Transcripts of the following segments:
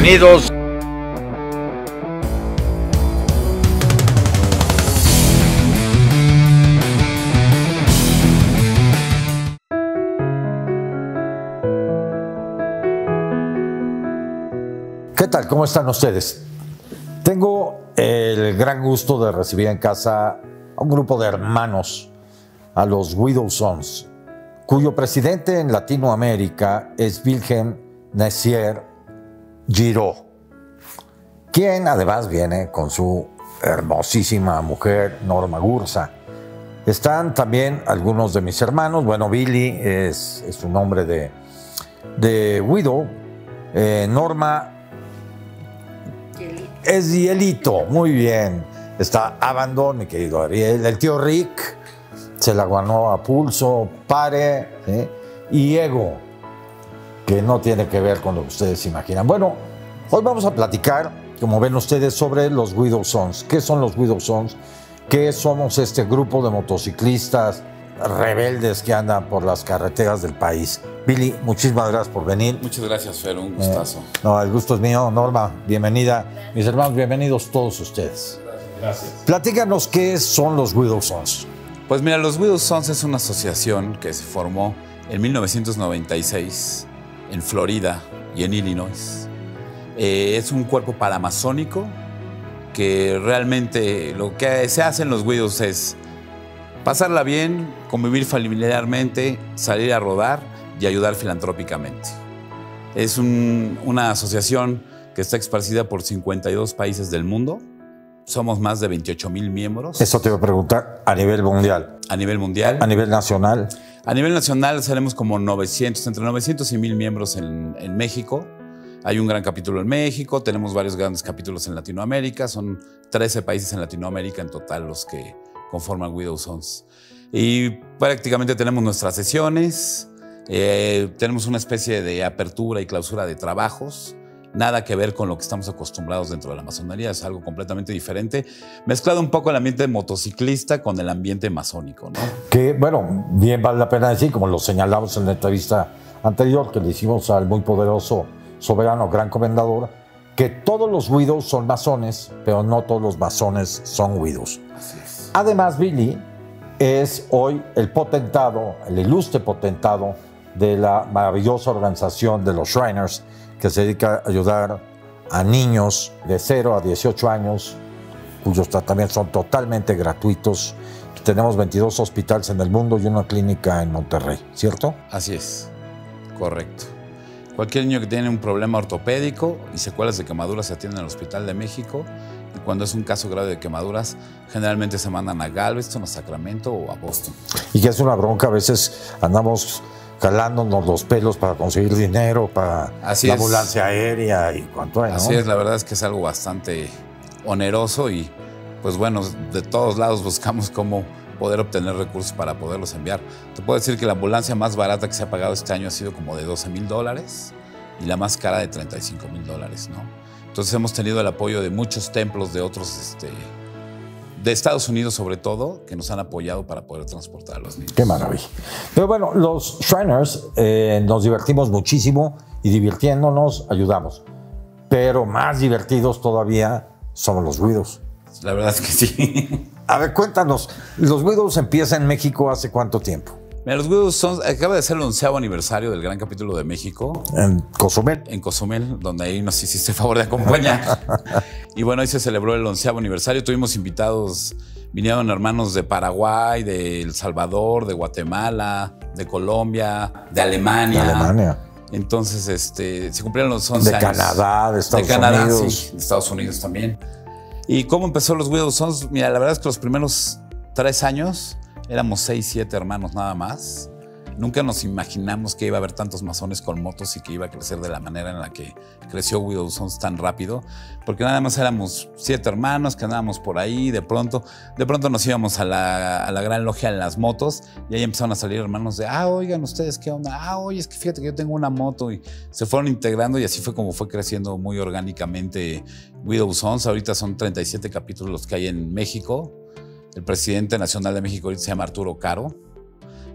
Bienvenidos. ¿Qué tal? ¿Cómo están ustedes? Tengo el gran gusto de recibir en casa a un grupo de hermanos, a los Widow Sons, cuyo presidente en Latinoamérica es Wilhelm Nessier Giraud, quien además viene con su hermosísima mujer Norma Gurza. Están también algunos de mis hermanos. Bueno, Billy es su nombre de Widow. Norma es Hielito, muy bien. Está Abandon, mi querido Ariel. El tío Rick se la ganó a pulso. Pare, ¿sí? Y Ego, que no tiene que ver con lo que ustedes imaginan. Bueno, hoy vamos a platicar, como ven ustedes, sobre los Widow Sons. ¿Qué son los Widow Sons? ¿Qué somos este grupo de motociclistas rebeldes que andan por las carreteras del país? Billy, muchísimas gracias por venir. Muchas gracias, Fer, un gustazo. No, el gusto es mío. Norma, bienvenida. Mis hermanos, bienvenidos todos ustedes. Gracias. Platícanos qué son los Widow Sons. Pues mira, los Widow Sons es una asociación que se formó en 1996 en Florida y en Illinois. Es un cuerpo paramazónico que realmente lo que se hace en los Widows es pasarla bien, convivir familiarmente, salir a rodar y ayudar filantrópicamente. Es una asociación que está esparcida por 52 países del mundo. Somos más de 28,000 miembros. Eso te iba a preguntar, a nivel mundial. A nivel mundial. A nivel nacional. A nivel nacional seremos como 900, entre 900 y 1,000 miembros en México. Hay un gran capítulo en México, tenemos varios grandes capítulos en Latinoamérica. Son 13 países en Latinoamérica en total los que conforman Widow Sons. Y prácticamente tenemos nuestras sesiones. Tenemos una especie de apertura y clausura de trabajos, nada que ver con lo que estamos acostumbrados dentro de la masonería, es algo completamente diferente, mezclado un poco el ambiente motociclista con el ambiente masónico, ¿no? Que, bueno, bien vale la pena decir, como lo señalamos en la entrevista anterior que le hicimos al muy poderoso soberano gran comendador, que todos los Widows son masones, pero no todos los masones son Widows. Así es. Además, Billy es hoy el potentado, el ilustre potentado de la maravillosa organización de los Shriners, que se dedica a ayudar a niños de 0 a 18 años, cuyos tratamientos son totalmente gratuitos. Tenemos 22 hospitales en el mundo y una clínica en Monterrey, ¿cierto? Así es, correcto. Cualquier niño que tiene un problema ortopédico y secuelas de quemaduras se atiende en el Hospital de México. Y cuando es un caso grave de quemaduras, generalmente se mandan a Galveston, a Sacramento o a Boston. Y que es una bronca, a veces andamos calándonos los pelos para conseguir dinero, para la ambulancia aérea y cuánto hay, ¿no? Así es, la verdad es que es algo bastante oneroso y pues bueno, de todos lados buscamos cómo poder obtener recursos para poderlos enviar. Te puedo decir que la ambulancia más barata que se ha pagado este año ha sido como de $12,000 y la más cara de $35,000, ¿no? Entonces hemos tenido el apoyo de muchos templos de otros, de Estados Unidos sobre todo, que nos han apoyado para poder transportar a los niños. Qué maravilla. Pero bueno, los Shriners nos divertimos muchísimo y divirtiéndonos ayudamos. Pero más divertidos todavía somos los Widows. La verdad es que sí. A ver, cuéntanos, ¿los Widows empiezan en México hace cuánto tiempo? Mira, los Widows acaba de ser el 11º aniversario del Gran Capítulo de México. En Cozumel. En Cozumel, donde ahí nos hiciste el favor de acompañar. Y bueno, hoy se celebró el 11º aniversario. Tuvimos invitados, vinieron hermanos de Paraguay, de El Salvador, de Guatemala, de Colombia, de Alemania. De Alemania. Entonces, se cumplieron los 11 años. De Canadá, de Estados Unidos. De Canadá, sí, de Estados Unidos también. ¿Y cómo empezó los Widow Sons? Mira, la verdad es que los primeros 3 años éramos 6, 7 hermanos nada más. Nunca nos imaginamos que iba a haber tantos masones con motos y que iba a crecer de la manera en la que creció Widow Sons tan rápido, porque nada más éramos 7 hermanos que andábamos por ahí, de pronto nos íbamos a la gran logia en las motos y ahí empezaron a salir hermanos de, oigan ustedes, ¿qué onda? Oye, es que fíjate que yo tengo una moto, y se fueron integrando y así fue como fue creciendo muy orgánicamente Widow Sons. Ahorita son 37 capítulos los que hay en México. El presidente nacional de México ahorita se llama Arturo Caro.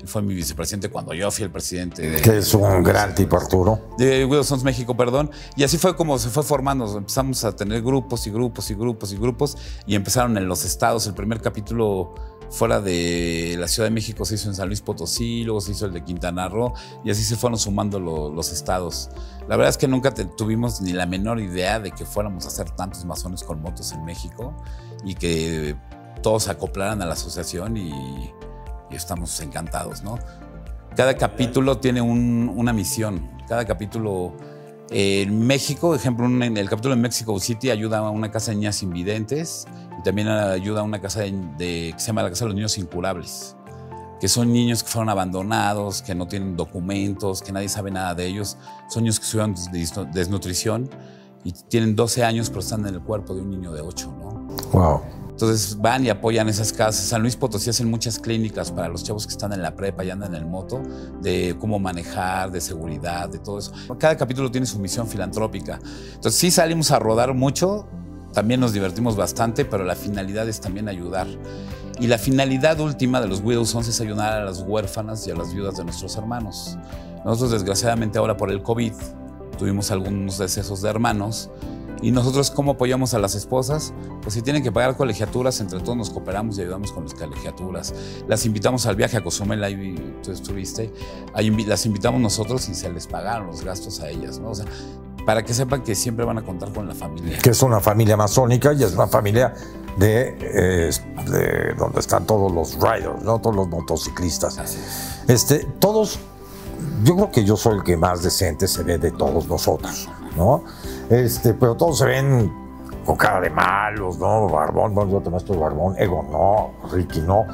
Él fue mi vicepresidente cuando yo fui el presidente. Que es un gran tipo, Arturo. De Widows Sons México, perdón. Y así fue como se fue formando. Empezamos a tener grupos y grupos y grupos y grupos. Y empezaron en los estados. El primer capítulo fuera de la Ciudad de México se hizo en San Luis Potosí, luego se hizo el de Quintana Roo. Y así se fueron sumando los estados. La verdad es que nunca tuvimos ni la menor idea de que fuéramos a hacer tantos masones con motos en México. Y que todos se acoplaran a la asociación y estamos encantados, ¿no? Cada capítulo tiene una misión. Cada capítulo en México, por ejemplo, en el capítulo de Mexico City ayuda a una casa de niñas invidentes y también ayuda a una casa que se llama la Casa de los Niños Incurables, que son niños que fueron abandonados, que no tienen documentos, que nadie sabe nada de ellos. Son niños que sufrieron desnutrición y tienen 12 años, pero están en el cuerpo de un niño de 8, ¿no? Wow. Entonces van y apoyan esas casas. San Luis Potosí hacen muchas clínicas para los chavos que están en la prepa y andan en el moto, de cómo manejar, de seguridad, de todo eso. Cada capítulo tiene su misión filantrópica. Entonces sí salimos a rodar mucho, también nos divertimos bastante, pero la finalidad es también ayudar. Y la finalidad última de los Widows Sons es ayudar a las huérfanas y a las viudas de nuestros hermanos. Nosotros desgraciadamente ahora por el COVID tuvimos algunos decesos de hermanos. ¿Y nosotros cómo apoyamos a las esposas? Pues si tienen que pagar colegiaturas, entre todos nos cooperamos y ayudamos con las colegiaturas. Las invitamos al viaje a Cozumel, ahí tú estuviste. Ahí las invitamos nosotros y se les pagaron los gastos a ellas, ¿no? O sea, para que sepan que siempre van a contar con la familia. Que es una familia masónica y es una familia de donde están todos los riders, ¿no? Todos los motociclistas. Así es. Todos, yo creo que yo soy el que más decente se ve de todos nosotros, ¿no? Pero todos se ven con cara de malos, ¿no? Barbón, bueno, yo también estoy barbón. Ego no, Ricky no.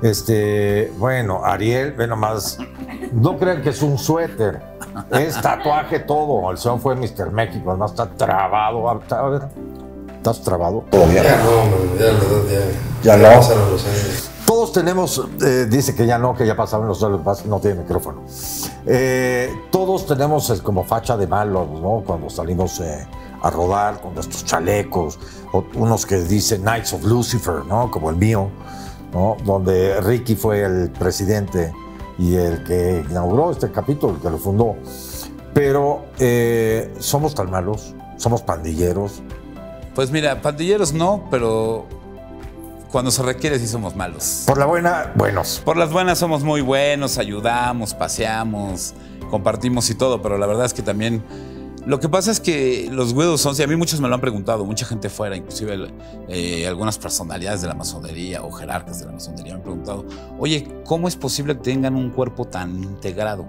Bueno, Ariel, ve nomás, no crean que es un suéter, es tatuaje todo. El señor fue Mr. México, además está trabado. A ver, ¿estás trabado? Todavía. Ya no, ya no. Pasaron los años. Todos tenemos, dice que ya no, que ya pasaron los años, no tiene micrófono. Todos tenemos como facha de malos, ¿no? Cuando salimos a rodar con nuestros chalecos, o unos que dicen Knights of Lucifer, ¿no? Como el mío, ¿no? Donde Ricky fue el presidente y el que inauguró este capítulo, el que lo fundó. Pero somos tan malos, somos pandilleros. Pues mira, pandilleros no, pero cuando se requiere sí somos malos. Por la buena, buenos. Por las buenas somos muy buenos, ayudamos, paseamos, compartimos y todo, pero la verdad es que también lo que pasa es que los Widows Sons, y a mí muchos me lo han preguntado, mucha gente fuera, inclusive algunas personalidades de la masonería o jerarcas de la masonería me han preguntado, oye, ¿cómo es posible que tengan un cuerpo tan integrado?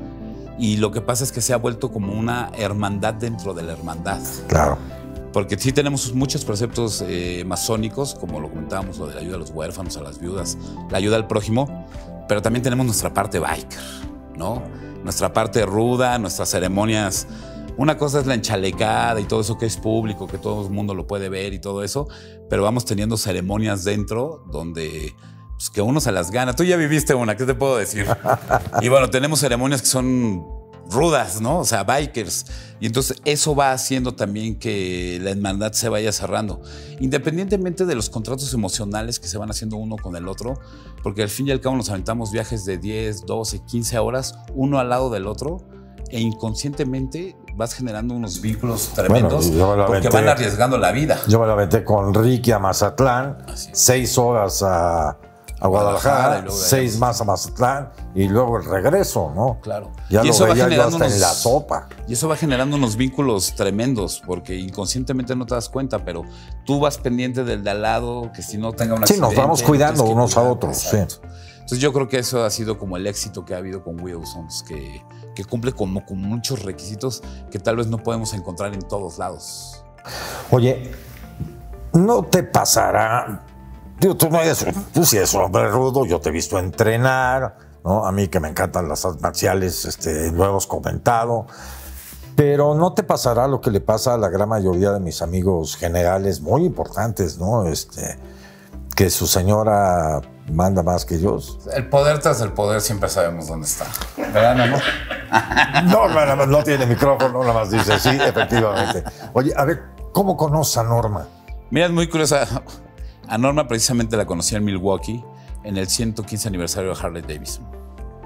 Y lo que pasa es que se ha vuelto como una hermandad dentro de la hermandad. Claro. Porque sí tenemos muchos preceptos masónicos, como lo comentábamos, lo de la ayuda a los huérfanos, a las viudas, la ayuda al prójimo, pero también tenemos nuestra parte biker, ¿no? Nuestra parte ruda, nuestras ceremonias. Una cosa es la enchalecada y todo eso que es público, que todo el mundo lo puede ver y todo eso, pero vamos teniendo ceremonias dentro donde pues, que uno se las gana. Tú ya viviste una, ¿qué te puedo decir? Y bueno, tenemos ceremonias que son rudas, ¿no? O sea, bikers. Y entonces eso va haciendo también que la hermandad se vaya cerrando. Independientemente de los contratos emocionales que se van haciendo uno con el otro, porque al fin y al cabo nos aventamos viajes de 10, 12, 15 horas, uno al lado del otro, e inconscientemente vas generando unos vínculos tremendos porque van arriesgando la vida. Yo me la aventé con Ricky a Mazatlán, 6 horas a Guadalajara, 6 más a Mazatlán y luego el regreso, ¿no? Claro. Ya lo veía yo hasta en la sopa. Y eso va generando unos vínculos tremendos porque inconscientemente no te das cuenta, pero tú vas pendiente del de al lado, que si no tenga un accidente. Sí, nos vamos cuidando unos a otros. Sí. Entonces yo creo que eso ha sido como el éxito que ha habido con Widows Sons, que cumple con muchos requisitos que tal vez no podemos encontrar en todos lados. Oye, ¿no te pasará? Digo, tú sí eres un hombre rudo, yo te he visto entrenar, ¿no? A mí que me encantan las artes marciales, lo hemos comentado. Pero no te pasará lo que le pasa a la gran mayoría de mis amigos generales muy importantes, ¿no? Que su señora manda más que ellos. El poder tras el poder siempre sabemos dónde está. ¿Verdad, mi amor? No, no tiene micrófono, nada más dice sí, efectivamente. Oye, a ver, ¿cómo conoces a Norma? Mira, es muy curiosa. A Norma precisamente la conocí en Milwaukee en el 115 aniversario de Harley Davidson.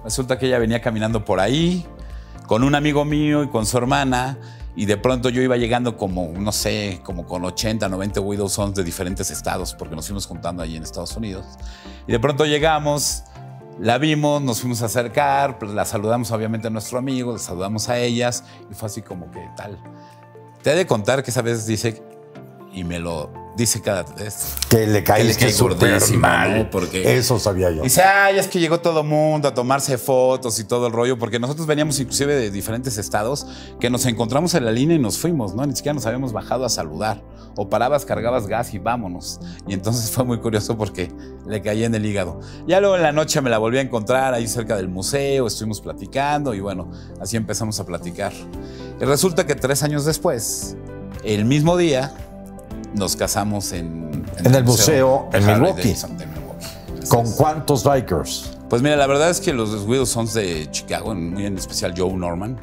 Resulta que ella venía caminando por ahí con un amigo mío y con su hermana, y de pronto yo iba llegando como, no sé, como con 80, 90 Widow Sons de diferentes estados, porque nos fuimos juntando allí en Estados Unidos. Y de pronto llegamos, la vimos, nos fuimos a acercar, pues la saludamos obviamente a nuestro amigo, la saludamos a ellas, y fue así como que tal. Te he de contar que esa vez dice, y me lo dice cada vez, que le caíste súper mal, ¿no? Porque eso sabía yo. Dice, ay, es que llegó todo mundo a tomarse fotos y todo el rollo, porque nosotros veníamos inclusive de diferentes estados, que nos encontramos en la línea y nos fuimos, ¿no? Ni siquiera nos habíamos bajado a saludar, o parabas, cargabas gas y vámonos. Y entonces fue muy curioso porque le caía en el hígado. Ya luego en la noche me la volví a encontrar ahí cerca del museo, estuvimos platicando y bueno, así empezamos a platicar. Y resulta que 3 años después, el mismo día, nos casamos en el museo en Milwaukee. ¿Con Es. cuántos bikers? Pues mira, la verdad es que los Widow Sons de Chicago, muy en especial Joe Norman,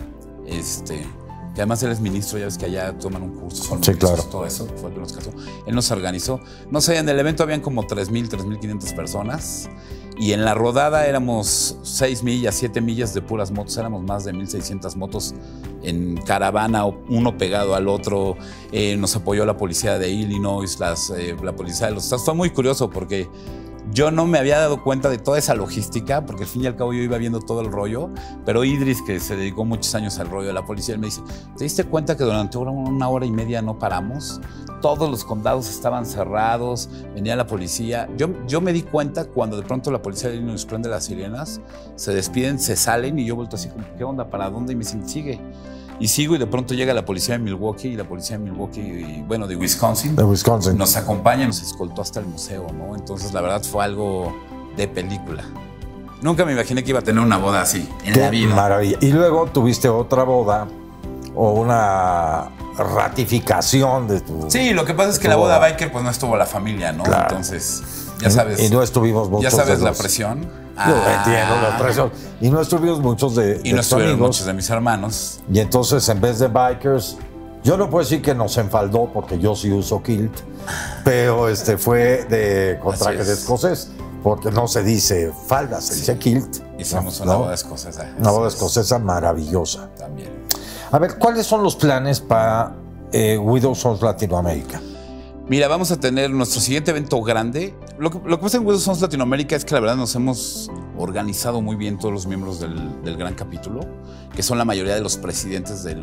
que además él es ministro, ya ves que allá toman un curso. Sí, claro. Todo eso fue el que nos casó. Él nos organizó. No sé, en el evento habían como 3,000, 3,500 personas. Y en la rodada éramos 6 millas, 7 millas de puras motos. Éramos más de 1,600 motos en caravana, uno pegado al otro. Nos apoyó la policía de Illinois, la policía de los estados. Fue muy curioso porque yo no me había dado cuenta de toda esa logística, porque al fin y al cabo yo iba viendo todo el rollo, pero Idris, que se dedicó muchos años al rollo de la policía, él me dice, ¿te diste cuenta que durante 1 hora y media no paramos? Todos los condados estaban cerrados, venía la policía. Yo me di cuenta cuando de pronto la policía de Illinois prende las sirenas, se despiden, se salen y yo vuelto así como, ¿qué onda? ¿Para dónde? Y me dicen, sigue. Y sigo y de pronto llega la policía de Milwaukee y la policía de Milwaukee, de Wisconsin. De Wisconsin. Nos acompaña y nos escoltó hasta el museo, ¿no? Entonces, la verdad, fue algo de película. Nunca me imaginé que iba a tener una boda así en la vida. Maravilla. Y luego tuviste otra boda o una ratificación de tu... Sí, lo que pasa es que la boda biker, pues no estuvo la familia, ¿no? Claro. Entonces, ya sabes. Y no estuvimos muchos. Ya sabes de la los... presión. Yo entiendo la presión. Y no estuvimos muchos de Y no estuvieron amigos. muchos de mis hermanos. Y entonces, en vez de bikers, yo no puedo decir que nos enfaldó, porque yo sí uso kilt, pero fue con traje de escocés, porque no se dice falda, se dice kilt. Hicimos una boda escocesa. Una boda escocesa maravillosa. También. A ver, ¿cuáles son los planes para Widow Sons Latinoamérica? Mira, vamos a tener nuestro siguiente evento grande. Lo que pasa en Widow Sons Latinoamérica es que la verdad nos hemos organizado muy bien todos los miembros del gran capítulo, que son la mayoría de los presidentes de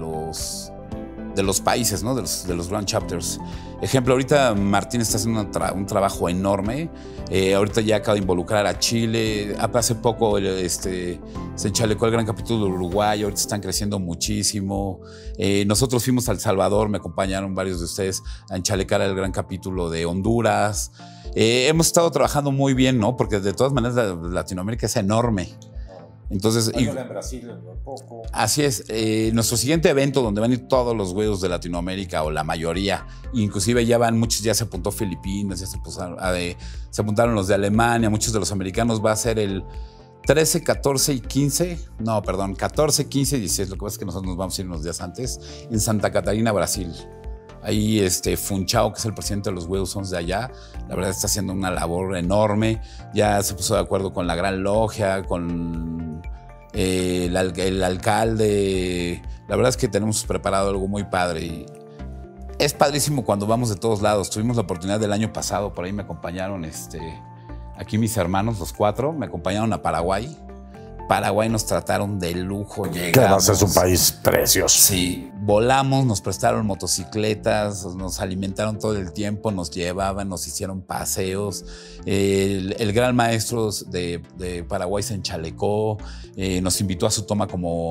los países, ¿no? de los grand chapters. Ejemplo, ahorita Martín está haciendo un trabajo enorme. Ahorita ya acaba de involucrar a Chile. Hace poco se enchalecó el gran capítulo de Uruguay. Ahorita están creciendo muchísimo. Nosotros fuimos a El Salvador, me acompañaron varios de ustedes a enchalecar el gran capítulo de Honduras. Hemos estado trabajando muy bien, ¿no? Porque de todas maneras Latinoamérica es enorme. Entonces, En Brasil, poco. Así es. Nuestro siguiente evento, donde van a ir todos los güeyos de Latinoamérica, o la mayoría, inclusive ya van muchos, ya se apuntó Filipinas, ya se apuntaron los de Alemania, muchos de los americanos, va a ser el 13, 14 y 15. No, perdón, 14, 15 y 16. Lo que pasa es que nosotros nos vamos a ir unos días antes, en Santa Catarina, Brasil. Ahí Funchao, que es el presidente de los Widow Sons de allá, la verdad está haciendo una labor enorme. Ya se puso de acuerdo con la Gran Logia, con el alcalde. La verdad es que tenemos preparado algo muy padre. Y es padrísimo cuando vamos de todos lados. Tuvimos la oportunidad del año pasado, por ahí me acompañaron aquí mis hermanos, los 4, me acompañaron a Paraguay. Paraguay nos trataron de lujo. Que además es un país precioso. Sí, volamos, nos prestaron motocicletas, nos alimentaron todo el tiempo, nos llevaban, nos hicieron paseos. El gran maestro de Paraguay se enchalecó, nos invitó a su toma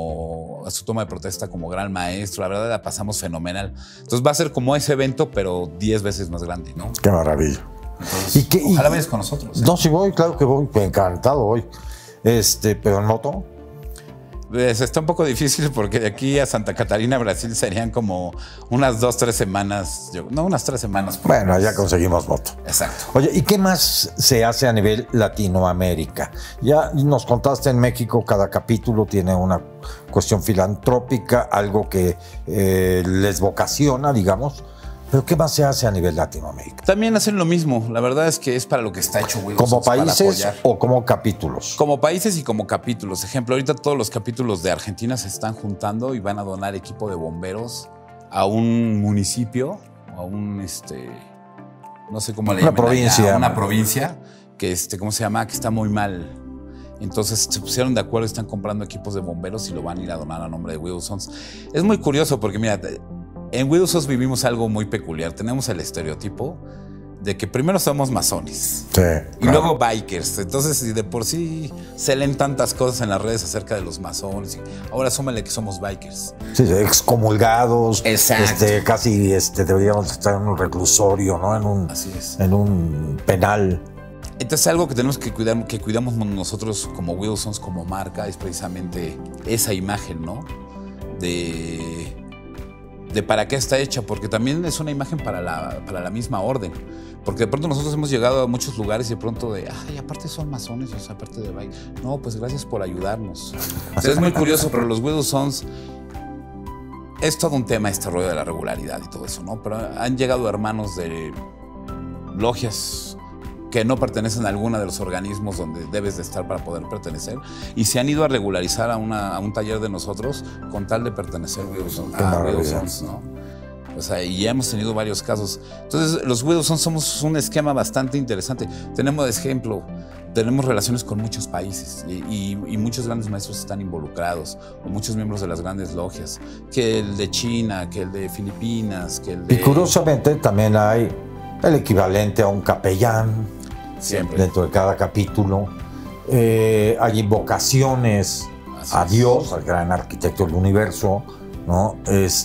de protesta como gran maestro. La verdad la pasamos fenomenal. Entonces va a ser como ese evento, pero 10 veces más grande, ¿no? Qué maravilla. Entonces, ojalá vayas con nosotros. No, sí voy, claro que voy, encantado voy. Pero en moto. Pues está un poco difícil porque de aquí a Santa Catarina, Brasil, serían como unas 2, 3 semanas. Unas 3 semanas. Bueno, allá conseguimos moto. Exacto. Oye, ¿y qué más se hace a nivel Latinoamérica? Ya nos contaste en México, cada capítulo tiene una cuestión filantrópica, algo que les vocaciona, digamos. Pero ¿qué más se hace a nivel Latinoamérica? También hacen lo mismo. La verdad es que es para lo que está hecho Wheels ¿Como para países apoyar. o como capítulos? Como países y como capítulos. Ejemplo, ahorita todos los capítulos de Argentina se están juntando y van a donar equipo de bomberos a un municipio, a un, no sé cómo le llaman. Una provincia. A una provincia que, ¿cómo se llama? Que está muy mal. Entonces se pusieron de acuerdo y están comprando equipos de bomberos y lo van a ir a donar a nombre de Wheels Sons. Es muy curioso porque, mira, en Wheels Sons vivimos algo muy peculiar. Tenemos el estereotipo de que primero somos masones. Sí. Y luego bikers. Entonces, si de por sí se leen tantas cosas en las redes acerca de los masones, ahora súmale que somos bikers. Sí, excomulgados. Exacto. Casi deberíamos estar en un reclusorio, ¿no? Así es. En un penal. Entonces, algo que tenemos que cuidar, que cuidamos nosotros como Wheels Sons, como marca, es precisamente esa imagen, ¿no? De para qué está hecha, porque también es una imagen para la misma orden. Porque de pronto nosotros hemos llegado a muchos lugares y de pronto ay, aparte son masones, o sea, aparte de bike. No, pues gracias por ayudarnos. O sea, es muy curioso, pero los Wheels Sons es todo un tema este rollo de la regularidad y todo eso, ¿no? Pero han llegado hermanos de logias que no pertenecen a alguno de los organismos donde debes de estar para poder pertenecer y se han ido a regularizar a un taller de nosotros con tal de pertenecer a Wheels Sons, ¿no? O sea, y ya hemos tenido varios casos. Entonces, los Wheels Sons somos un esquema bastante interesante. Tenemos, de ejemplo, tenemos relaciones con muchos países y muchos grandes maestros están involucrados, o muchos miembros de las grandes logias, que el de China, que el de Filipinas, que el de... Y curiosamente también hay el equivalente a un capellán. Siempre. Dentro de cada capítulo. Hay invocaciones a Dios, al gran arquitecto del universo, ¿no?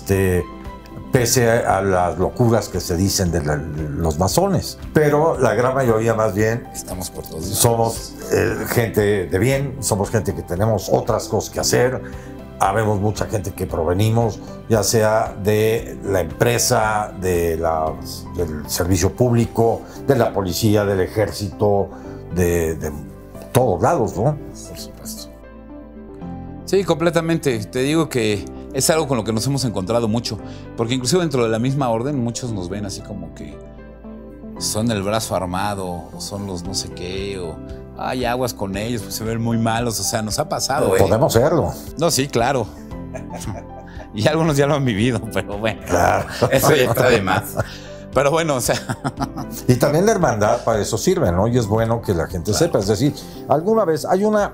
Pese a las locuras que se dicen de los masones. Pero la gran mayoría, más bien, estamos por todos lados. Somos gente de bien, somos gente que tenemos otras cosas que hacer. Habemos mucha gente que provenimos, ya sea de la empresa, del servicio público, de la policía, del ejército, de todos lados, ¿no? Por supuesto. Sí, completamente. Te digo que es algo con lo que nos hemos encontrado mucho, porque inclusive dentro de la misma orden muchos nos ven así como que son el brazo armado, o son los no sé qué, o hay aguas con ellos, pues se ven muy malos, o sea, nos ha pasado. Podemos serlo. No, sí, claro. Y algunos ya lo han vivido, pero bueno, claro. Eso ya está de más. Pero bueno, o sea... Y también la hermandad para eso sirve, ¿no? Y es bueno que la gente sepa. Es decir, alguna vez hay una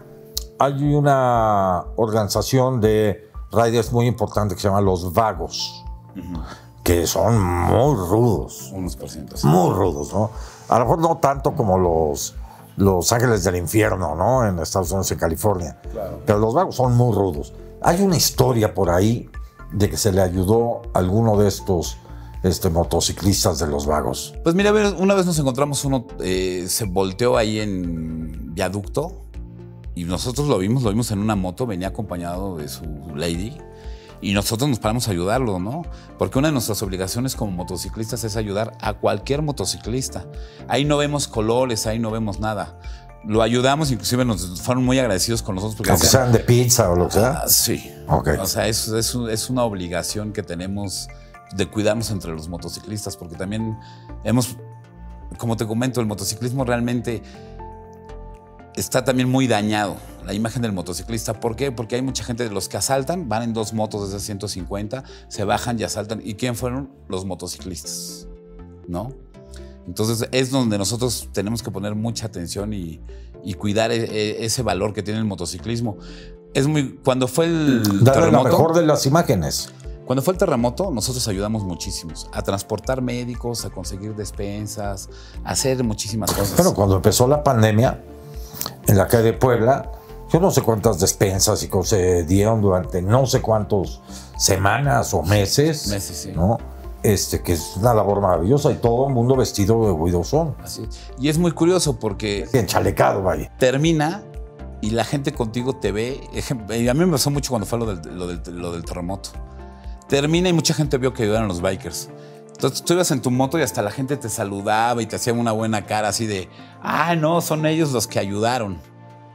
organización de riders muy importante que se llama Los Vagos, que son muy rudos. Unos por ciento. Muy rudos, ¿no? A lo mejor no tanto como los Ángeles del Infierno, ¿no? En Estados Unidos, en California. Claro. Pero los Vagos son muy rudos. Hay una historia por ahí de que se le ayudó a alguno de estos motociclistas de los Vagos. Pues mira, una vez nos encontramos uno, se volteó ahí en viaducto y nosotros lo vimos en una moto, venía acompañado de su lady y nosotros nos paramos a ayudarlo, ¿no? Porque una de nuestras obligaciones como motociclistas es ayudar a cualquier motociclista. Ahí no vemos colores, ahí no vemos nada. Lo ayudamos, inclusive nos fueron muy agradecidos con nosotros. Porque aunque sean de pizza o lo que sea. Sí. Okay. O sea, es una obligación que tenemos de cuidarnos entre los motociclistas, porque también como te comento, el motociclismo realmente está también muy dañado, la imagen del motociclista. ¿Por qué? Porque hay mucha gente de los que asaltan, van en 2 motos desde 150, se bajan y asaltan. ¿Y quién fueron? Los motociclistas, ¿no? Entonces es donde nosotros tenemos que poner mucha atención y cuidar ese valor que tiene el motociclismo. Cuando fue el terremoto, la mejor de las imágenes. Cuando fue el terremoto, nosotros ayudamos muchísimos a transportar médicos, a conseguir despensas, a hacer muchísimas cosas. Pero cuando empezó la pandemia, en la calle de Puebla, yo no sé cuántas despensas y cosas se dieron durante no sé cuántas semanas o meses. Meses, sí. ¿No? Que es una labor maravillosa y todo el mundo vestido de Wheels Sons. Así. Y es muy curioso porque... Enchalecado, vaya. Termina y la gente contigo te ve. Y a mí me pasó mucho cuando fue lo del terremoto. Termina y mucha gente vio que ayudaron los bikers. Entonces tú ibas en tu moto y hasta la gente te saludaba y te hacía una buena cara así de, no, son ellos los que ayudaron.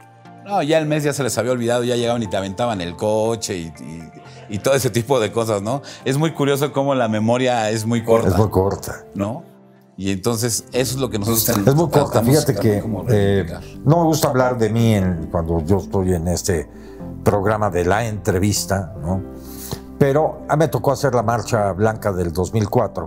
No, ya el mes ya se les había olvidado, ya llegaban y te aventaban el coche y todo ese tipo de cosas, ¿no? Es muy curioso cómo la memoria es muy corta. Es muy corta. ¿No? Y entonces eso es lo que nosotros tenemos. Es muy corta. Fíjate que no me gusta hablar de mí cuando yo estoy en este programa de la entrevista, ¿no? Pero a mí me tocó hacer la Marcha Blanca del 2004.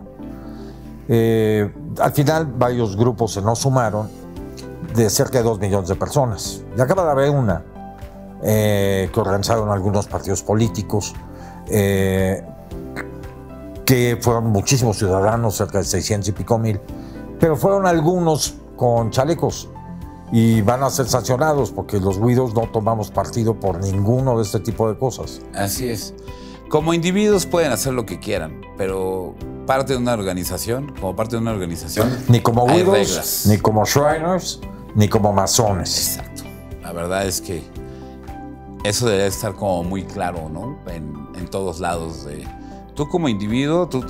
Al final varios grupos se nos sumaron de cerca de 2 millones de personas. Y acaba de haber una que organizaron algunos partidos políticos, que fueron muchísimos ciudadanos, cerca de 600 y pico mil, pero fueron algunos con chalecos y van a ser sancionados porque los Widows no tomamos partido por ninguno de este tipo de cosas. Así es. Como individuos pueden hacer lo que quieran, pero como parte de una organización, ni como hay Widows, reglas. ni como Shriners, ni como masones. Exacto. La verdad es que eso debe estar como muy claro, ¿no? En todos lados. Tú como individuo, tú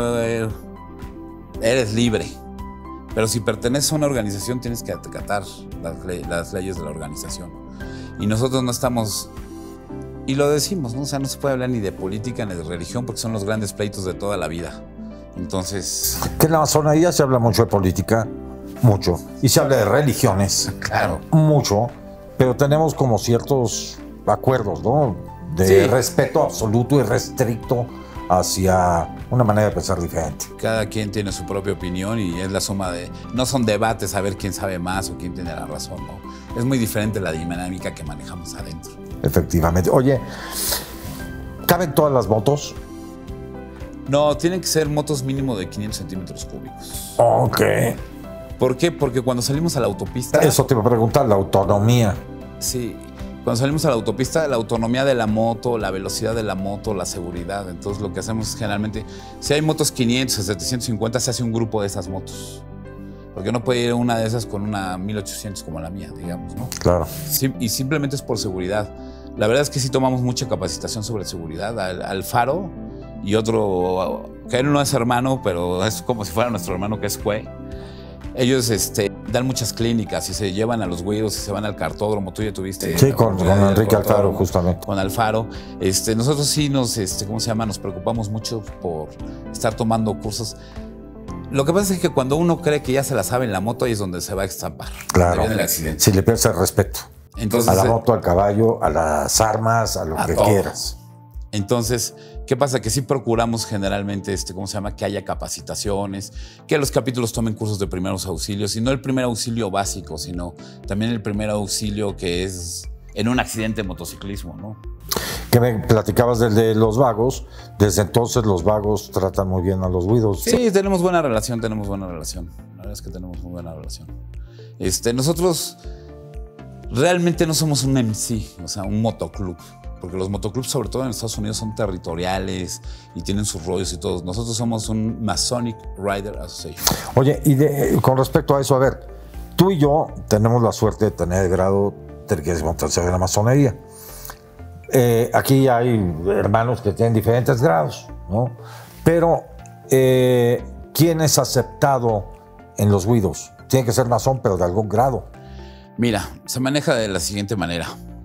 eres libre. Pero si perteneces a una organización, tienes que acatar las leyes de la organización. Y nosotros no estamos... Y lo decimos, ¿no? O sea, no se puede hablar ni de política ni de religión porque son los grandes pleitos de toda la vida. Entonces... Que en la masonería se habla mucho de política, mucho. Y se habla de religiones, claro, mucho. Pero tenemos como ciertos acuerdos, ¿no? De sí, respeto absoluto y restricto hacia una manera de pensar diferente. Cada quien tiene su propia opinión y es la suma de... No son debates a ver quién sabe más o quién tiene la razón, ¿no? Es muy diferente la dinámica que manejamos adentro. Efectivamente. Oye, ¿caben todas las motos? No, tienen que ser motos mínimo de 500 centímetros cúbicos. Ok. ¿Por qué? Porque cuando salimos a la autopista... Eso te iba a preguntar, la autonomía. Sí, cuando salimos a la autopista, la autonomía de la moto, la velocidad de la moto, la seguridad. Entonces lo que hacemos es generalmente, si hay motos 500 o 750, se hace un grupo de esas motos. Porque no puede ir una de esas con una 1800 como la mía, digamos, ¿no? Claro. Sí, y simplemente es por seguridad. La verdad es que sí tomamos mucha capacitación sobre seguridad. Al Faro y otro, que él no es hermano, pero es como si fuera nuestro hermano, que es Cue. Ellos dan muchas clínicas y se llevan a los güeros y se van al cartódromo. Tú ya tuviste... Sí, con Enrique Alfaro, justamente. Con Alfaro. Nosotros sí nos preocupamos mucho por estar tomando cursos. Lo que pasa es que cuando uno cree que ya se la sabe en la moto, ahí es donde se va a estampar. Claro. El accidente. Si le pierdes el respeto. Entonces, a la moto, al caballo, a las armas, a lo que todo. Quieras. Entonces, ¿qué pasa? Que sí procuramos generalmente, que haya capacitaciones, que los capítulos tomen cursos de primeros auxilios, y no el primer auxilio básico, sino también el primer auxilio que es en un accidente de motociclismo, ¿no? Que me platicabas del de los vagos. Desde entonces los vagos tratan muy bien a los Widows. Sí, tenemos buena relación. La verdad es que tenemos muy buena relación. Nosotros realmente no somos un MC, o sea, un motoclub. Porque los motoclubs, sobre todo en Estados Unidos, son territoriales y tienen sus rollos y todo. Nosotros somos un Masonic Rider Association. Oye, y con respecto a eso, a ver, tú y yo tenemos la suerte de tener el grado de 33º de la masonería. Aquí hay hermanos que tienen diferentes grados, ¿no? Pero, ¿quién es aceptado en los Widows? Tiene que ser masón, pero de algún grado. Mira, se maneja de la siguiente manera.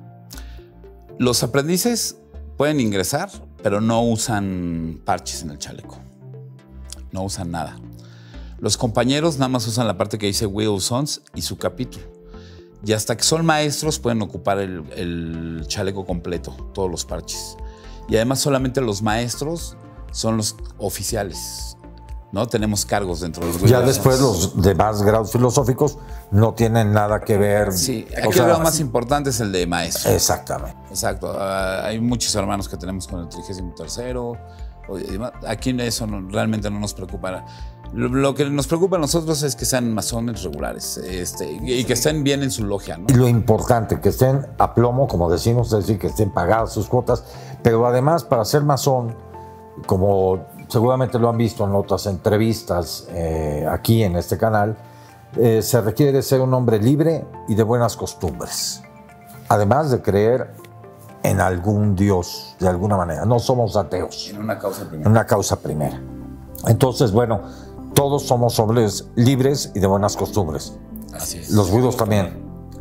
Los aprendices pueden ingresar, pero no usan parches en el chaleco. No usan nada. Los compañeros nada más usan la parte que dice Widow Sons y su capítulo. Y hasta que son maestros pueden ocupar el chaleco completo, todos los parches. Y además solamente los maestros son los oficiales, ¿no? Tenemos cargos dentro de los Widow Ya Sons. después los demás grados filosóficos no tienen nada que ver. Sí, aquí el grado más importante es el de maestro. Exactamente. Exacto. Hay muchos hermanos que tenemos con el 33º. Aquí eso realmente no nos preocupa. Lo que nos preocupa a nosotros es que sean masones regulares y que estén bien en su logia, ¿no? Y lo importante, que estén a plomo, como decimos, es decir, que estén pagadas sus cuotas, pero además para ser masón, como seguramente lo han visto en otras entrevistas aquí en este canal, se requiere ser un hombre libre y de buenas costumbres, además de creer en algún Dios, de alguna manera. No somos ateos. En una causa primera. En una causa primera. Entonces, bueno, todos somos hombres libres y de buenas costumbres. Así es. Los Widows también.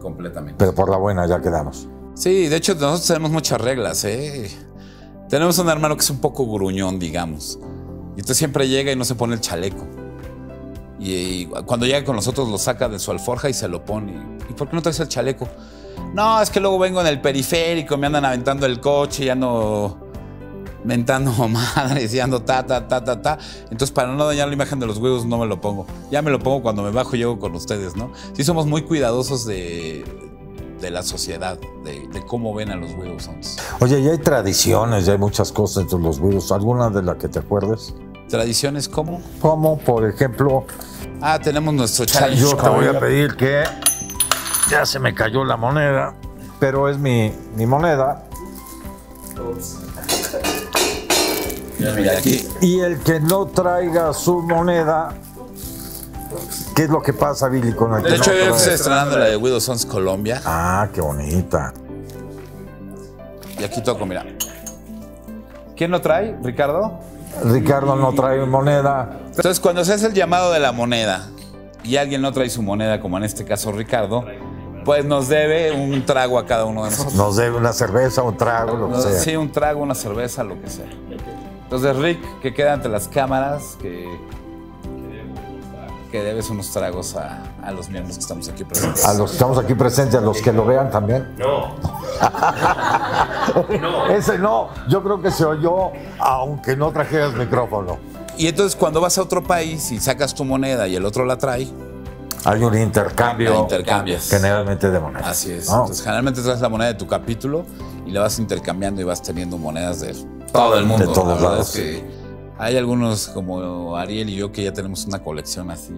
Completamente. Pero por la buena ya quedamos. Sí, de hecho nosotros tenemos muchas reglas, ¿eh? Tenemos un hermano que es un poco gruñón, digamos. Y entonces siempre llega y no se pone el chaleco. Y cuando llega con nosotros lo saca de su alforja y se lo pone. ¿Y por qué no traes el chaleco? No, es que luego vengo en el periférico, me andan aventando el coche y ando mentando madres y ando ta. Entonces, para no dañar la imagen de los huevos, no me lo pongo. Ya me lo pongo cuando me bajo y llego con ustedes, ¿no? Sí somos muy cuidadosos de la sociedad, de cómo ven a los Widow Sons. Oye, y hay tradiciones, ya hay muchas cosas entre los Widows. ¿Alguna de las que te acuerdes? ¿Tradiciones cómo? Como, por ejemplo... tenemos nuestro challenge. Yo te voy a pedir que... Ya se me cayó la moneda, pero es mi moneda. Mira, aquí. Y el que no traiga su moneda, ¿qué es lo que pasa, Billy, con el que De hecho, no yo trae? estoy estrenando la de Widow Sons Colombia. Ah, qué bonita. Y aquí toco, mira. ¿Quién lo trae, Ricardo? Ricardo no trae moneda. Entonces, cuando se hace el llamado de la moneda y alguien no trae su moneda, como en este caso Ricardo, pues nos debe un trago a cada uno de nosotros. Nos debe una cerveza, un trago, lo que sea. Sí, un trago, una cerveza, lo que sea. Entonces, Rick, que queda ante las cámaras, que debes unos tragos a los miembros que estamos aquí presentes. A los que estamos aquí presentes, a los que lo vean también. No. Ese no, yo creo que se oyó, aunque no trajeras micrófono. Y entonces, cuando vas a otro país y sacas tu moneda y el otro la trae, Hay un intercambio. la intercambias. Generalmente de monedas. Así es. ¿No? Entonces, generalmente traes la moneda de tu capítulo y la vas intercambiando y vas teniendo monedas de todo el mundo. De todos La verdad lados. es que hay algunos como Ariel y yo que ya tenemos una colección así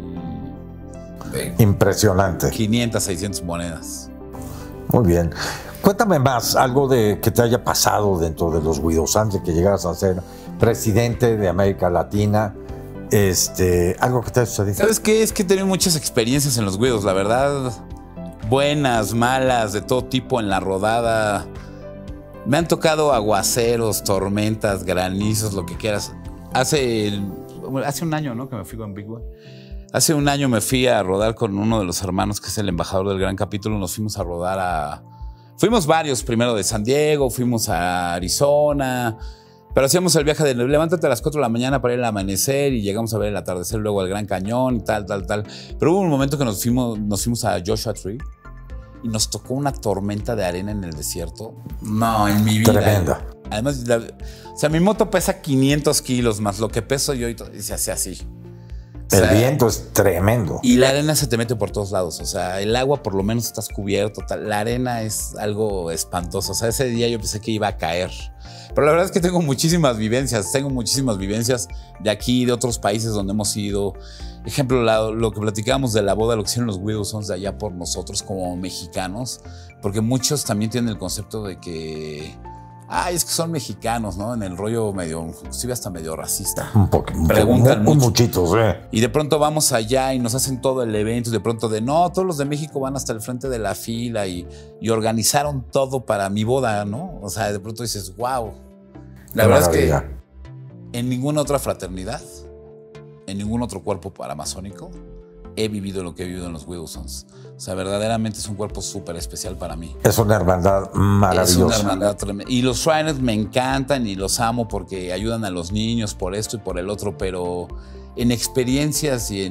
de Impresionante. 500, 600 monedas. Muy bien. Cuéntame más, algo de que te haya pasado dentro de los Widows antes de que llegaras a ser presidente de América Latina. Algo que te haya sucedido. ¿Sabes qué? Es que he tenido muchas experiencias en los Widows, la verdad. Buenas, malas, de todo tipo en la rodada. Me han tocado aguaceros, tormentas, granizos, lo que quieras. Hace un año, ¿no? Que me fui con Big One. Hace un año me fui a rodar con uno de los hermanos, que es el embajador del Gran Capítulo. Nos fuimos a rodar Fuimos varios, primero de San Diego, fuimos a Arizona, pero hacíamos el viaje de levántate a las 4 de la mañana para ir al amanecer y llegamos a ver el atardecer, luego al Gran Cañón y tal. Pero hubo un momento que nos fuimos a Joshua Tree y nos tocó una tormenta de arena en el desierto. No, en mi vida. Tremenda. Además, mi moto pesa 500 kilos más lo que peso yo y se hace así. El viento es tremendo. Y la arena se te mete por todos lados. O sea, el agua por lo menos estás cubierto. La arena es algo espantoso. O sea, ese día yo pensé que iba a caer. Pero la verdad es que tengo muchísimas vivencias. Tengo muchísimas vivencias de aquí, de otros países donde hemos ido. Ejemplo, lo que platicábamos de la boda, lo que hicieron los Widow Sons de allá por nosotros como mexicanos. Porque muchos también tienen el concepto de que... es que son mexicanos, ¿no? En el rollo medio, inclusive hasta medio racista. Un poquito. Preguntan Un mucho. muchito, sí. Y de pronto vamos allá y nos hacen todo el evento. Y de pronto no, todos los de México van hasta el frente de la fila y organizaron todo para mi boda, ¿no? O sea, de pronto dices, wow. La verdad es que en ninguna otra fraternidad, en ningún otro cuerpo paramazónico, he vivido lo que he vivido en los Widow Sons. O sea, verdaderamente es un cuerpo súper especial para mí. Es una hermandad maravillosa. Es una hermandad tremenda. Y los Shriners me encantan y los amo porque ayudan a los niños por esto y por el otro, pero en experiencias y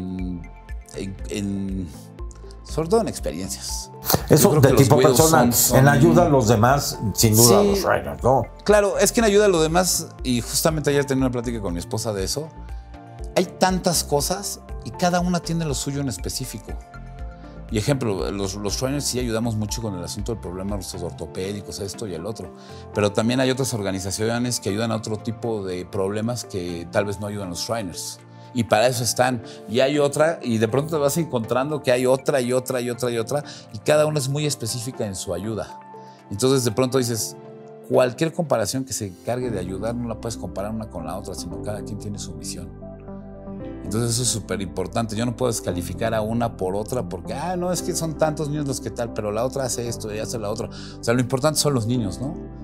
sobre todo en experiencias. Eso de tipo personal. Son en ayuda a los demás, sin duda, Sí. los Shriners, ¿no? Claro, es que en ayuda a los demás, y justamente ayer tenía una plática con mi esposa de eso, hay tantas cosas y cada una tiene lo suyo en específico. Y ejemplo, los Shriners sí ayudamos mucho con el asunto del problema de los ortopédicos, esto y el otro. Pero también hay otras organizaciones que ayudan a otro tipo de problemas que tal vez no ayudan los Shriners. Y para eso están. Y hay otra, y de pronto te vas encontrando que hay otra y otra y otra y otra, y cada una es muy específica en su ayuda. Entonces de pronto dices, cualquier comparación que se encargue de ayudar no la puedes comparar una con la otra, sino cada quien tiene su misión. Entonces eso es súper importante. Yo no puedo descalificar a una por otra porque, no, es que son tantos niños los que tal, pero la otra hace esto y hace la otra. O sea, lo importante son los niños, ¿no?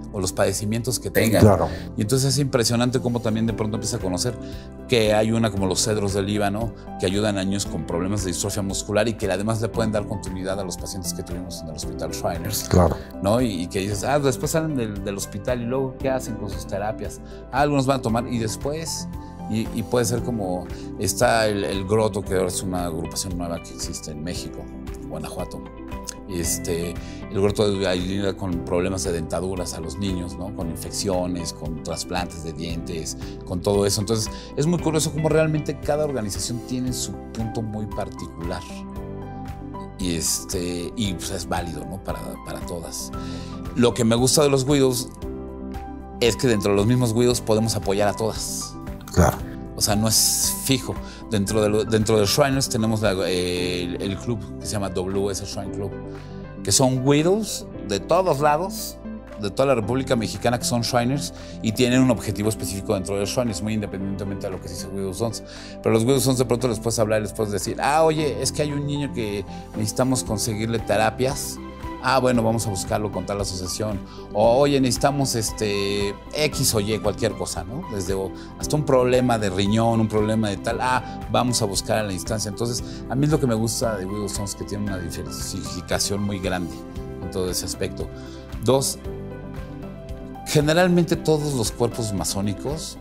o los padecimientos que tengan. Claro. Y entonces es impresionante cómo también de pronto empieza a conocer que hay una como los cedros del Líbano que ayudan a niños con problemas de distrofia muscular y que además le pueden dar continuidad a los pacientes que tuvimos en el Hospital Shriners. Claro. ¿No? Y que dices, después salen del hospital y luego ¿qué hacen con sus terapias? Algunos van a tomar y después... Y puede ser como está el Grotto, que ahora es una agrupación nueva que existe en México, Guanajuato. El Grotto ayuda con problemas de dentaduras a los niños, ¿no? Con infecciones, con trasplantes de dientes, con todo eso. Entonces es muy curioso cómo realmente cada organización tiene su punto muy particular. Y pues es válido, ¿no? Para todas. Lo que me gusta de los Widows es que dentro de los mismos Widows podemos apoyar a todas. Claro. O sea, no es fijo. Dentro de Shriners tenemos el club que se llama WS Shrine Club, que son widows de todos lados, de toda la República Mexicana, que son Shriners y tienen un objetivo específico dentro de los Shriners, muy independientemente de lo que se dice Widows Sons. Pero los Widows Sons de pronto les puedes hablar y les puedes decir, oye, es que hay un niño que necesitamos conseguirle terapias. Bueno, vamos a buscarlo con tal asociación. O, oye, necesitamos X o Y, cualquier cosa, ¿no? Desde hasta un problema de riñón, un problema de tal. Vamos a buscar a la instancia. Entonces, a mí es lo que me gusta de Widows Sons, que tiene una diversificación muy grande en todo ese aspecto. 2, generalmente todos los cuerpos masónicos,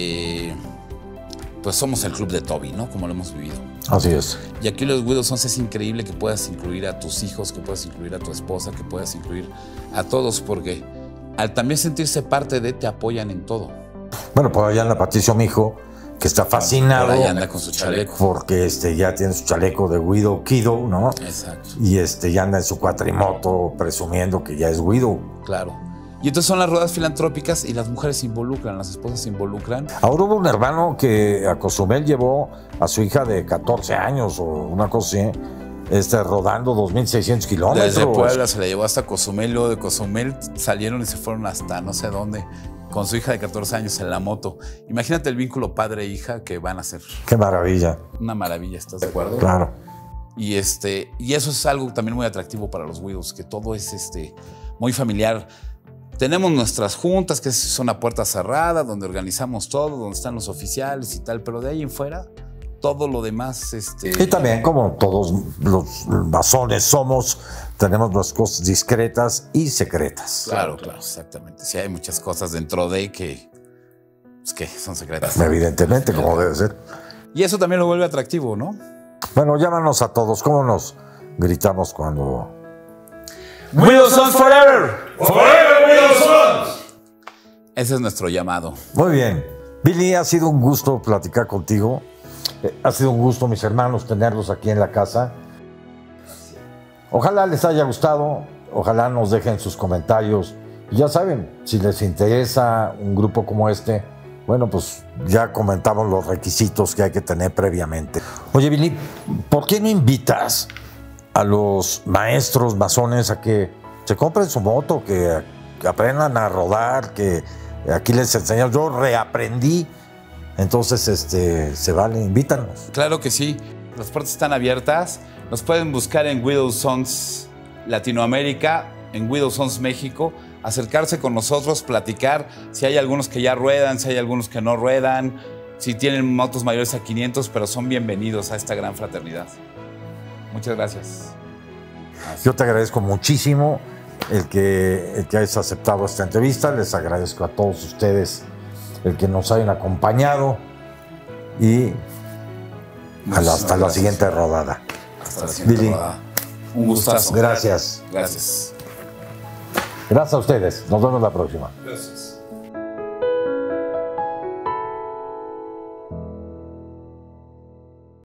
pues somos el club de Toby, ¿no? Como lo hemos vivido. Así es. Y aquí los Widows Sons es increíble que puedas incluir a tus hijos, que puedas incluir a tu esposa, que puedas incluir a todos, porque al también sentirse parte de, te apoyan en todo. Bueno, por allá anda Patricio, mi hijo, que está fascinado. Por allá anda con su chaleco. Porque ya tiene su chaleco de Widow Kiddo, ¿no? Exacto. Y ya anda en su cuatrimoto presumiendo que ya es Widow. Claro. Y entonces son las ruedas filantrópicas y las mujeres se involucran, las esposas se involucran. Ahora hubo un hermano que a Cozumel llevó a su hija de 14 años o una cosa así, rodando 2.600 kilómetros. Desde Puebla se la llevó hasta Cozumel, luego de Cozumel salieron y se fueron hasta no sé dónde, con su hija de 14 años en la moto. Imagínate el vínculo padre-hija que van a hacer. ¡Qué maravilla! Una maravilla, ¿estás de acuerdo? Claro. Y eso es algo también muy atractivo para los Widows, que todo es muy familiar. Tenemos nuestras juntas, que es una puerta cerrada, donde organizamos todo, donde están los oficiales y tal, pero de ahí en fuera, todo lo demás... Y también, como todos los masones somos, tenemos las cosas discretas y secretas. Claro, exactamente. Sí, hay muchas cosas dentro de que son secretas. Evidentemente, como debe ser. Y eso también lo vuelve atractivo, ¿no? Bueno, llámanos a todos. ¿Cómo nos gritamos cuando... ¡Widows Sons Forever! ¡Forever Widows Sons! Ese es nuestro llamado. Muy bien. Billy, ha sido un gusto platicar contigo. Ha sido un gusto, mis hermanos, tenerlos aquí en la casa. Ojalá les haya gustado. Ojalá nos dejen sus comentarios. Y ya saben, si les interesa un grupo como este, bueno, pues ya comentamos los requisitos que hay que tener previamente. Oye, Billy, ¿por qué no invitas a los maestros masones a que se compren su moto, que aprendan a rodar, que aquí les enseñamos? Yo reaprendí, entonces se vale, invítanos. Claro que sí, las puertas están abiertas. Nos pueden buscar en Widows Sons Latinoamérica, en Widows Sons México, acercarse con nosotros, platicar si hay algunos que ya ruedan, si hay algunos que no ruedan, si tienen motos mayores a 500, pero son bienvenidos a esta gran fraternidad. Muchas gracias. Yo te agradezco muchísimo el que hayas aceptado esta entrevista. Les agradezco a todos ustedes el que nos hayan acompañado y hasta la siguiente rodada. Hasta la siguiente rodada. Un gustazo. Gracias. Gracias. Gracias a ustedes. Nos vemos la próxima. Gracias.